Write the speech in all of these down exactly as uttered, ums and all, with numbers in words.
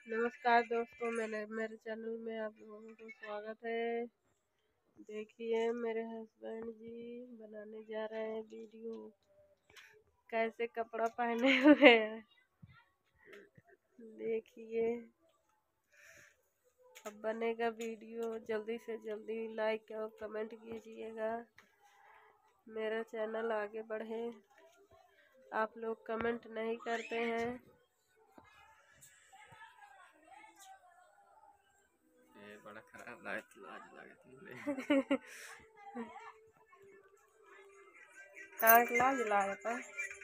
नमस्कार दोस्तों, मैंने मेरे चैनल में आप लोगों को स्वागत है। देखिए मेरे हस्बैंड जी बनाने जा रहे हैं वीडियो, कैसे कपड़ा पहने हुए हैं। देखिए अब बनेगा वीडियो, जल्दी से जल्दी लाइक और कमेंट कीजिएगा, मेरा चैनल आगे बढ़े। आप लोग कमेंट नहीं करते हैं। ये बड़ा खराब लाज लाज लागत हाँ लाज लागता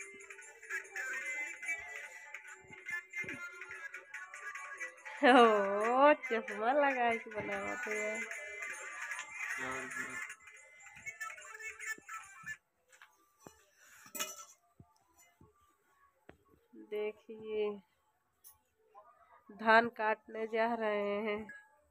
ओ चश्मा लगा के बनावत है। देखिए धान काटने जा रहे हैं।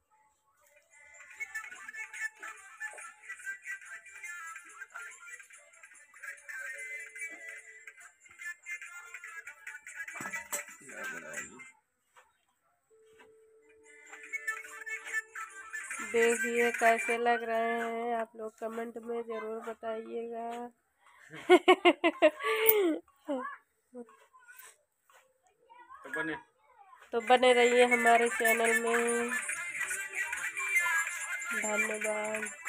देखिए कैसे लग रहे हैं, आप लोग कमेंट में ज़रूर बताइएगा। तो बने तो बने रहिए हमारे चैनल में। धन्यवाद।